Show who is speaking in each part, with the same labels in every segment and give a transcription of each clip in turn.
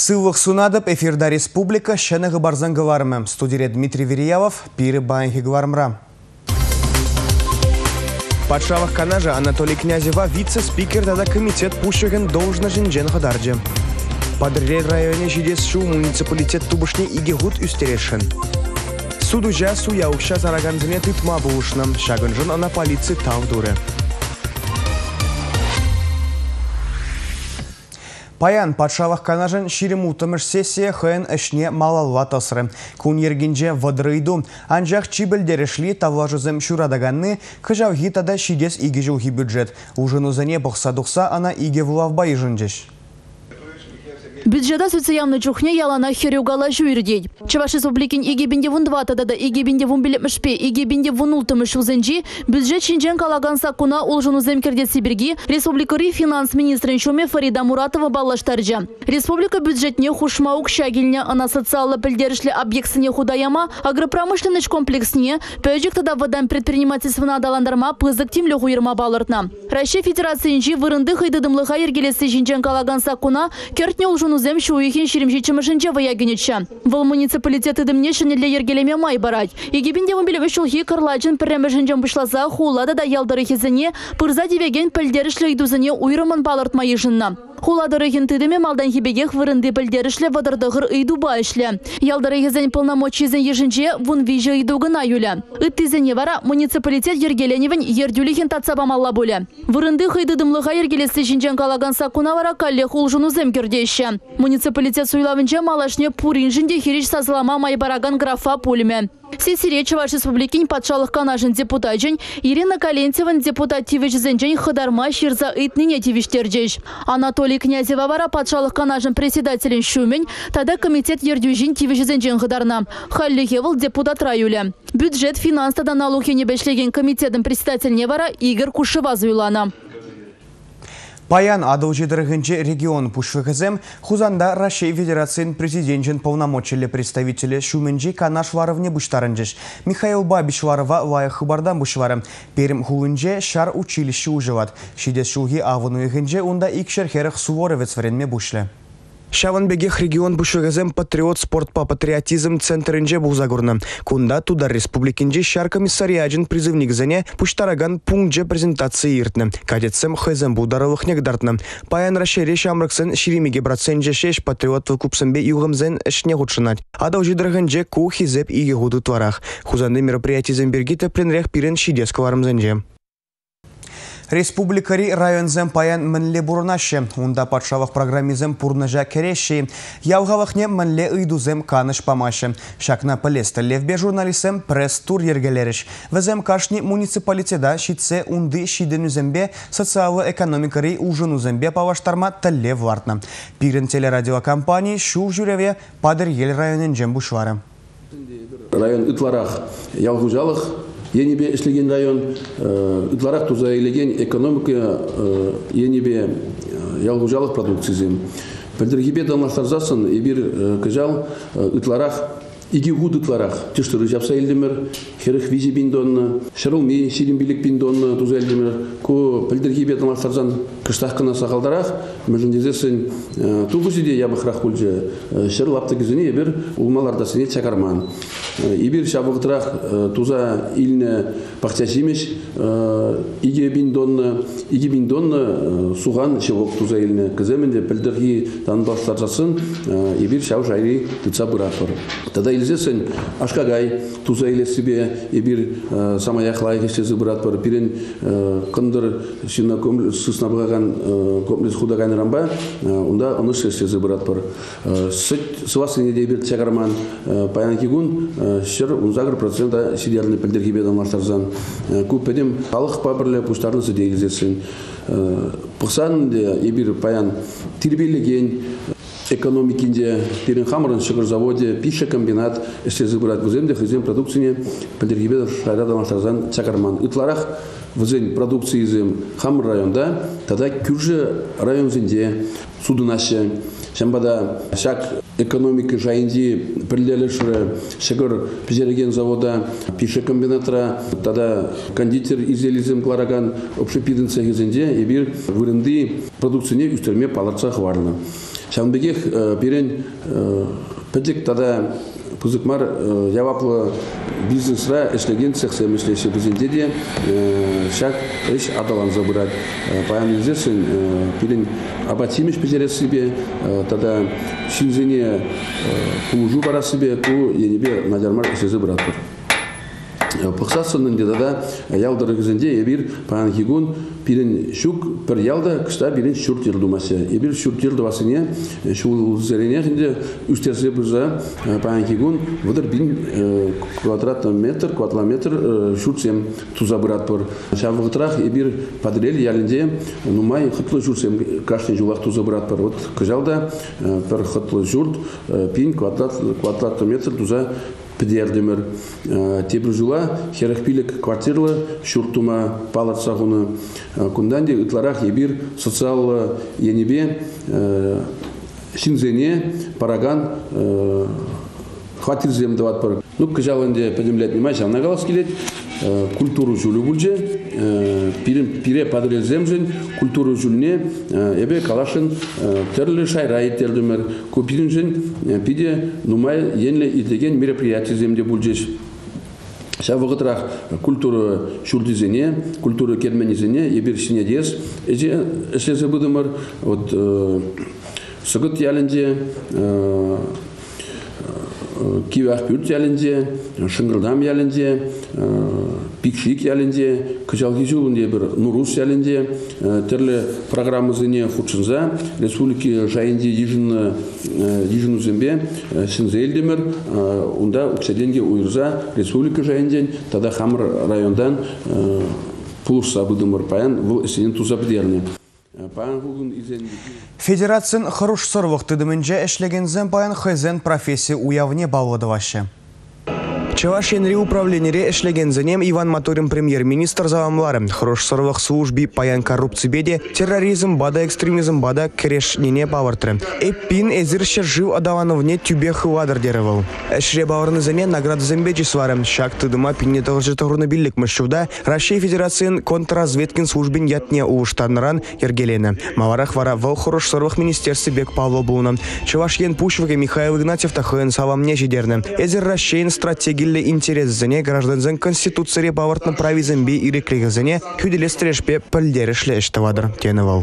Speaker 1: Сывлық сунадып эфирда республика шәнығы барзан ғыварымы. Студия Дмитрий Вериявов, пирі байынхи ғыварымра. Патшалық канажа Анатолий Князева вице-спикер тада комитет пушығын должна жинжен қадаржы. Падыррел районе жидес шу муниципалитет тубышне игегут үстерешін. Судужа суяукша зараганзыне тытма бұлышным. Шагынжын ана полиции тавдуры. Паян патшалық канажын ширемутымыш сессия хын ішне малалва тасыры. Кун ергенже вадрыйду. Анжақ чибілдерішли тавлажызым шурадаганны кыжау гитада шидес иге жылхи бюджет. Ужынузыне бұқса-дұқса ана иге вулавбай жынжеш.
Speaker 2: Бюджета социальной чухне ялана херюгала жюрдей. Чуваш республикин игибинде вундвата да игибинде вумбилепмшпе, игибинде вунултымыш узенжи, бюджет шинжен калаган сакуна улжуну земкерде Сибирги, республикари финанс министрин шуме Фарида Муратова баллаштаржа. Республика бюджетне хушмаук шагильня ана социалы пілдерішлі объектсіне худаяма, агропромышленныш комплексне, пөжік тада водан предпринимательствына адаландарма пызык тимлі хуйырма балыртна. Россия Федерациянжи вырынды хайдыдымлыға ергелесі шинжен калаган сакуна, кертне улжуну зем шуихин ширимшичимышынче ваягенеча. Вол муниципалитеты дымнешіне для ергелеме май барать. Егибинде вымбелеве шулхи карлачын пірремешінжен бұшласа хулада да ялдары хезіне пырза девеген пілдерішлі идузыне уйрымын балыртма ежынна. Хуладары хентыдеме малдан хибегех вырынды пілдерішлі вадырдығыр идуба ішлі. Ялдары хезен полномочизен ежінче вун вижі идугына юля. Ыттызене вара муниципалитет ергеленевен ердюлихен татсабамалла боле. Вырынды хайдыдымлыға ергелесі жинжен калаган сакуна вара калле хулжуну земкердейші. Муниципалитет суйлавынче малашне пурин жинде хирич сазлама майбараган графа пульме. Сесире Чуваш республикин патшалық канажын депутатжын Ирина Калентьеван депутативич зенжен хыдарма ширза итнине тивиштерджеш. Анатолий Князева вара патшалық канажын председателін шумен, тада комитет ердюжин тивиш зенжен хыдарна. Халлихевыл депутат раюля. Бюджет финанстада налог енебешлеген комитетін председательне вара Игорь Кушева зуйлана.
Speaker 1: Паян адыл жедірігінже регион пушвығызым, хузанда Россия Федерациян президентжін полномочилі представителі шуменжи канаш варывне бұштарынжыш. Михаил Бабишварова лайы хыбардан бұшвары. Перім хулынже шар училище ұжыват. Шидес шулги авыну егінже онда икшер херіх суворовец варенме бұшлы. Шаванбегех регион бушығызым патриот спорт по патриотизм центрінже бұлзагурны. Кунда тудар республикинже шар комиссариаджин призывник зане пуштараган пунктже презентации иртны. Кадетсем хэзем бударылых негдартны. Паян рашере шамрыксын ширимеге братсенже шеш патриот выкупсымбе юғымзен ішне ғудшынат. Адал жидырғынже ку хизеп иге ғуды тварах. Хузанды мероприятизм бергиті пленрех пирен шидескаларымзенже. Республикари районзем паян мінле бұрынашы. Онда патшалық программизм пұрныжа кереші. Яуғавықне мінле ұйдузем каныш памашы. Шакна пілесті левбе журналисем пресс-тур ергелеріш. Візем кашни муниципалитеда шитсе унды шиденузембе социалы-экономикари ужынузембе паваштарма тілле вартна. Пирен телерадиокомпании шу жүреве падыр ел районен жем бұшвары.
Speaker 3: Район үтларақ яуғужалық. Енебе ішлеген район, үтларақ туза елеген экономика енебе ялғужалық продукцизм. Пәлдіргебе дамастарзасын, ебір күжал үтларақ, иге ғуд үтларақ. Түштірі жапса елдемір, херіх визи биндонны, шырылми, силимбилік биндонны туза елдемір. Ко пәлдіргебе дамастарзан кыштақ қына сақалдарақ, мүліндезесін туғызиде ябықрақ күлже. Шырылапты кізіне ебір ұлмалардасыне чакарман. Ибир шабықтырақ туза иліне пақтясимеш, иге биндонны суған шевок туза иліне кіземінде пілдіргі танбастар жасын, ибир шау жайри тұтса бұрат бар. Тада илзесін ашқағай туза илесібе, ибир самаяқлай кештезі бұрат бар. Пирен қындыр сысына бұғаған көмлес худағайны рамба, онда оны кештезі бұрат бар. Сывасыне де ибир чағарман паян кегун, шыр 10% сидерны пілдерге бедам артарзан. Көппедем халық пабірлі пұштарнысы дейгізесін. Пұқсан ебір паян тербелеген экономикінде перен хамырын шығыр заводе пища комбинат істезі бұрат віземде хызем продукцияне пілдерге бедам шайрадам артарзан чакарман. Үтларақ візен продукциязем хамыр районда, тада күржі районзінде судынашы. Шамбада шак экономика жайынди пілделішірі шығыр пізереген завода пише комбинатра, тада кондитер изелизм клараган общепиден цехизенде ебір вырынды продукцияне үстерме паларца хварны. Шамбегех берен пәдік тада пызыкмар яваплы бизнесра эшлеген цехсем эшлеші бізінде де шак эш адалан забырат. Паян изесін берен абатимеш петерес себе, тада шинзене пулужу бара себе, ку енебе надярмар эшезі брат бар. Пықсасының дедада ялдыры кезінде ебір паян хигун пирен шук бір ялда кышта бірін шүрт елдумасы. Ебір шүрт елдувасыне шул зерене хінде үстерсе бұза паян хигун выдыр бин квадратметр шүртсем туза бұрат бұр. Шавғытырақ ебір падрел ялінде нумай қытлы шүртсем кашне жулақ туза бұрат бұр. Вот кыжалда бір қытлы жұрт пин квадратметр туза педердемер. Тебір жула херахпилік квартирлы шүрттума палатсағыны. Кунданде ытларах ебір социал енебе шинзене параган хватир земдават пар. Ну, кыжалынде пәдемлет немай жамна галас келет. Культуру жүлі бүлже, пире падырел земжен, культуру жүліне ебе калашын терлі шайра еттердімер. Көпирін жен пиде нумай енлі етеген мероприятие земде бүлжеш. Шавығытырақ культура шүрдізене, культура керменізене ебір шине дес. Эшлезе бұдымыр, сығыт ялінде, кивах пүрт ялінде, шыңғылдам ялінде, пикшик ялінде, кычалги жулынде бір нурус ялінде, терлі программызыне худшынза, республики жайынде дижину зембе, сынза елдемір, онда укседенге уйырза, республика жайынден, тада хамыр райондан пулырса бұдымыр паян, бұл есенен туза бідеріне.
Speaker 1: Федерациян хорош сорвық тыдымынже эшлегензен паян хайзен профессия уявне балвадывашы. Чаваш енри управленере эшлегензенем Иван Моторин премьер-министр завамлары. Хорош сорвық служби паян коррупции беде, терроризм бада, экстремизм бада кереш нене павартры. Эппин эзирше жив адавановне тюбе хывадыр деревал. Эшре баварнызене награды зембечи сварым. Шак тыдыма пинне тағыржы биллик мышшуда Россия Федерациян контрразведкин службин ятне уыштарныран ергелене. Маварах вара вал хорош сорвық министерстве бек Павло Буна. Чаваш ен Пушвыге Михаил Игнатьев тахын савамне жидерне. Эзир Россиян стратегия интерес-зене гражданзен конституция павартны правизембе и реклигазене хүделестірешпе пілдерішлі іштавадыр тенівал.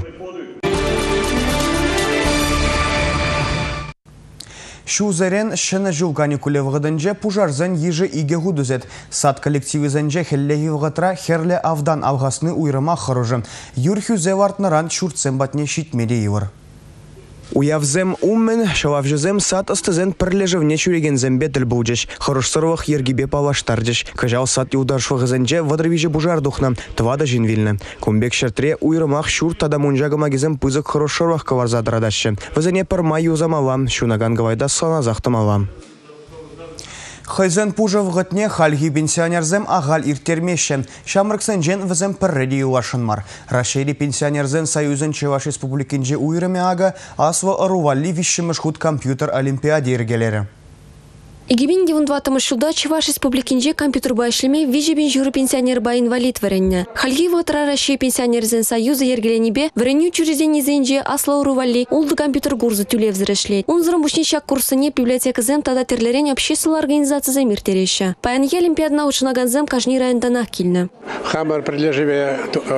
Speaker 1: Шузерен шыны жыл каникулевғыдынже пужарзен ежі иге худузет. Сад коллективізенже хеллеги вғытра херле авдан алғасны уйрыма қырыжы. Юрхюзе вартныран шуртсен батне шитмеде евір. Уявзем уммен, шававжызем сад астызен пірлежівне чүреген зембе тіл бұлжеш. Хорош сырвах ергебе палаштардеш. Кажал сад юдаршвағызенже вадрвиже бужардухна, твада жинвильны. Кумбек шертре уйрымах шур тада мунжагамагизем пызык хорош сырвах каварзадырадашы. Вазене пырма юзамалам, шунаган гавайда салазақтымалам. Хайзен пужа вғытне хальги пенсионерзем ағал иртермешен. Шамрыксын жен візем пірреди улашынмар. Рашейли пенсионерзен союзен Чеваш республикинже уйрыме ага асва арувалли вишшіміш худ компьютер олимпиаде ергелері.
Speaker 4: Игибин 92 шуда Чеваш республикинже компьютер байшлеме вижебин жюры пенсионер ба инвалид варенне. Хальги ватра Россия пенсионерзен союза ергеленебе вареню чурезенезенже асла урувалли улды компьютер гурзы тюлев зрешлет. Унзрым бушничак курсыне библиотеказем тада терлерен общественной организации замир тереща. Паянге олимпиадна учынаганзем кажни районданах кильны.
Speaker 5: Хамар прилеживе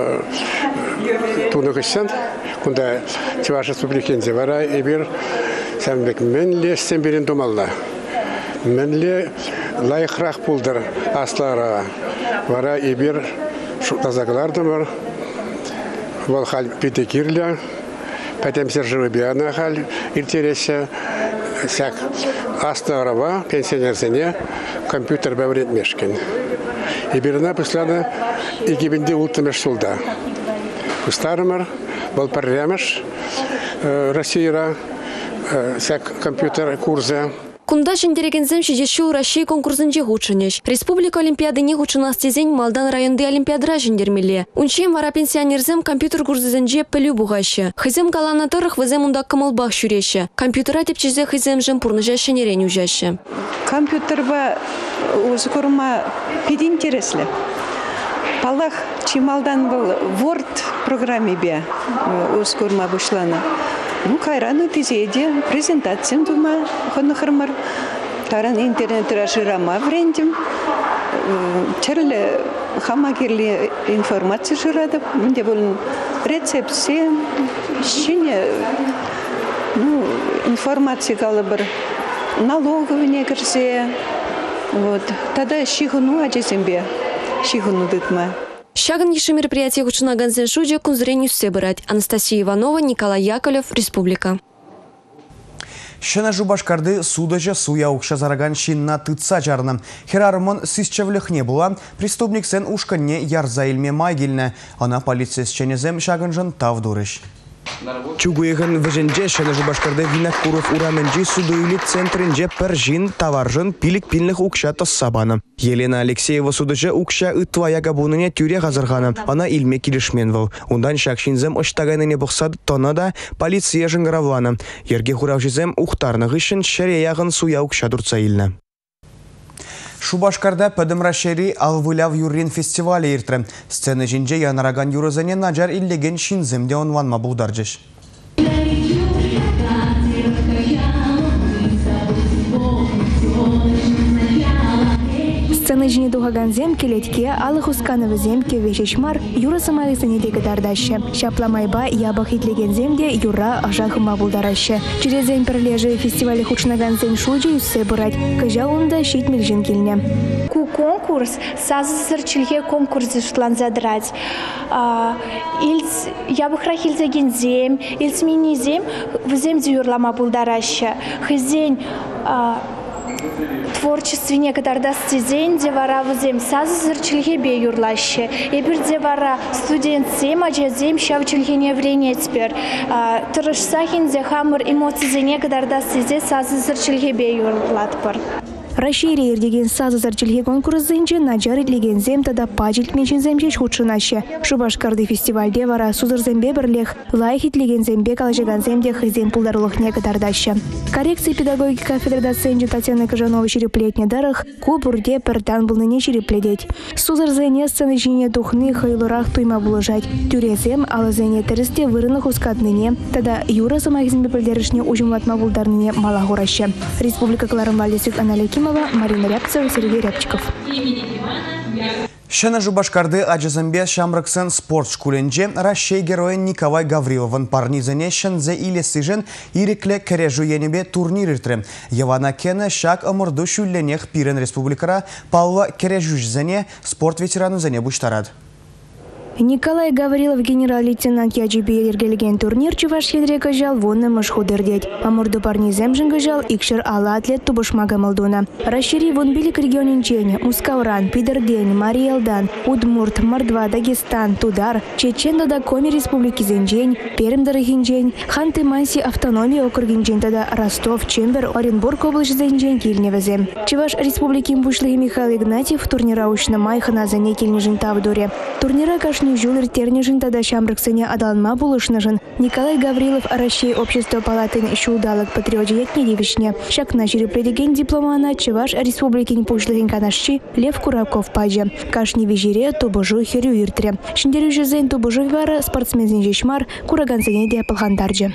Speaker 5: туны кыштан, кунда Чеваш республикинзе вара ебир сәмбек мен лестен берен думалла. Менле лайықрақ пулдыр аслара. Вара ебір тазаглардымыр. Бұл хал петекирлі. Пәтемсер живы бияна хал иртересі. Сәк асларава пенсионерзіне компьютер бәуірет мешкен. Ебіріна пысланы егебінде ұлтымеш сулда. Пыстарымыр, бұл пәрремеш Россияра сәк компьютер курсы.
Speaker 4: Кунда жендерегензем шедешу Россия конкурсынже хучынеш. Республика олимпиадыне хучынастезен Малдан районды олимпиадыра жендермеле. Унчем вара пенсионерзем компьютер курсызенже пілі бұғашы. Хызем каланатырық візем унда кымылбақ шүреші. Компьютера тепчезе хызем жем пурныжа шенерен үжашы.
Speaker 6: Компьютер ба узкурма пид интереслі. Палах чималдан был Word программе бе узкурма бұшлана. Кайраны тизеде презентациям дума хонахармар. Таран интернет раширама врендим. Черле хамагерли информация жирада. Мне был рецепция. Щине информация галабар. Налоговые негрзе. Вот. Тогда шихуну аджизембе. Шихуну дытма.
Speaker 4: Щаган еще мероприятие учена Ганзен Шуджа кунзренью собирать. Анастасия Иванова, Николай Яковлев, Республика.
Speaker 1: Шына Жубашкарды судажа суя укша зараган шинна тытса жарны. Херарымын сисчевлях не было. Преступник сен ушканне ярза илме майгильне. Она полиция с ченезем шагынжын тавдурыш. Чугуеган веженже Шына Жубашкарды Винокуров ураменджи судуили центринже пержин таваржын пилик пильных укша тассабаны. Елена Алексеева судажа укша ытвая габуныне тюре газырганы. Она илме килишменвал. Ундан шакшинзем оштаганыне бұқсады тонада полиция жыңғыравланы. Ерге хуравжизем ухтарны ғышын шәреяғын суя укша дұрца илні. Шубашкарда пәдімрашери алвыляв юрин фестивалі ертрі. Сцены жинже янараган юрызыне наджар иллеген шинземде онванма бұлдаржыш.
Speaker 7: Сцены жіне дуғаганзем келетке алық ұскановы земке вешешмар юра самағысынедегі дардашы. Шапламайба ябақ итлегенземде юра ажағыма бұлдарашы. Черезен пірлежі фестивалі хучнаганзен шуджи үссе бұрад. Кажа онда шет мелжін келіне.
Speaker 8: Ку конкурс сазысырчылге конкурсы шутлан задрать. Ябық рахилзеген зем, илс мини зем вземде юрлама бұлдарашы. Хызен творчестве кадарда стезен де вара вызем сазысырчылге бе юрлашы. Эбір де вара студент зем, ажазем шавчылгене врене тепер. Тұрышсахин де хамыр эмоцизене кадарда стезе сазысырчылге бе юрлатпыр.
Speaker 7: Рашири ердеген сазысырчылге конкурсынче наджар итлеген зем тада пажилтменшін земче шутшынашы. Шубашкарды фестивальде вара сузырзембе бірлех лайх итлеген зембе калажаган земде хызем пулдарлықне кадардашы. Коррекция педагогики кафедрада сенче Татьяна Кажанова череплетне дарых кубурде пертан булныне черепледеть. Сузырзене сцены жине тухны хайлырах туйма булыжать. Тюрезем алызене тересте вырынық ускатныне тада юра самайхзембе пілдерішне ужымлатма булдарныне малагурашы. Республика Кларымвалде Светлана Лекимова, Марина Рябцева, Сергей Рябчиков.
Speaker 1: Шына Жубашкарды аджазамбе шамрыксын спорт шкуленже Рашей героя Николай Гавриловын парнизене шынзе илесижен ирекле кережу енебе турнир иртірі. Явана кені шак ымырду шүлленех пирен республикара Павла Кережужзене спорт ветерану зене буштарад.
Speaker 7: Николай Гаврилов генерал-лейтенант яджибе ергелген турнир Чувашьедре кажал вонны мышхудырдеть. Амурду парнизем жынгажал икшер ала атлет тубышмага малдуна. Расшири вон билик регионинчене Ускауран, Пидердень, Мариэлдан, Удмурт, Мордва, Дагестан, Тудар, Чечен да Коми республики Зенджень, Пермь Дарахинджень, Ханты-Манси автономия округинджень тада Ростов, Чембер, Оренбург область Зенджень кильневезе. Чуваш республики Мбушлы Михаил Игнатьев турнира ушна майхана за некильнежень тавдуре. Турнира кашни жулер тернежин тада шамрыксыне адаланма булышнажын. Николай Гаврилов Рашей общество палатын шулдалык патриотиятне девишне. Шакна черепледеген дипломана Чуваш республикин пушлыгин канашчи Лев Кураков падже. Кашни вижире тубыжу херю иртре. Шиндерю жезен тубыжу вара спортсмензин жешмар кураганзыне де палхандарджи.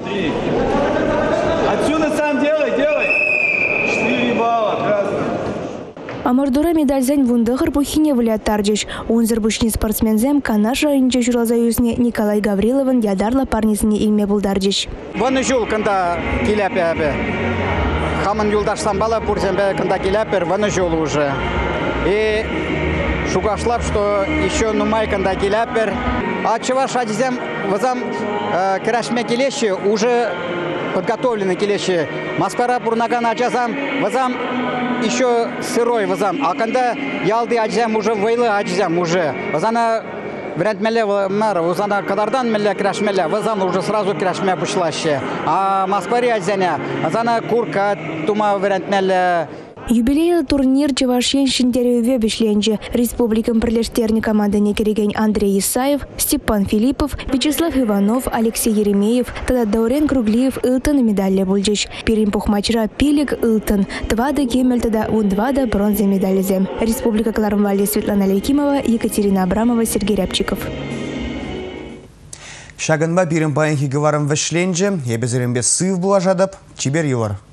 Speaker 9: Отсюда сам делай. 4 балла, красный.
Speaker 7: Амардура медальзен вундахар бухине вылят тарджиш. Унзер бушни спортсмензем канаш районче журалзаюзне Николай Гавриловын ядарла парнисіне илме булдарджиш.
Speaker 10: Вон жул кында киляпе. Хамын юлдашсан бала пурсембе кында киляпер, вон жул уже. И шугашлап, что еще нумай кында киляпер. А чуваш адизем вазам крашме келеши уже подготовлены келеши. Маспара пурнаган аджазам вазам еще сырой вазам. А когда ялды аджазам уже вайлы аджазам уже. Вазана вариант меле мэр, вазана кадардан меле крашмеле, вазан уже сразу крашме бушлаще. А маспари аджазаня, вазана курка тума вариант меле.
Speaker 7: Юбилейный турнир Чувашьен шинтереве бешленже. Республикам прилештерни командыне кереген Андрей Исаев, Степан Филиппов, Вячеслав Иванов, Алексей Еремеев, тада Даурен Круглиев Илтон медаль бульджич. Перим пухмачра Пилик Илтон, 2 кемель тада 2 бронза медаль. Республика Кларымвалде Светлана Лекимова, Екатерина Абрамова, Сергей Рябчиков.
Speaker 1: Шагынба бирім байын хигі варым вішленже, ебезірімбе сыв була жадып, чибер юлар.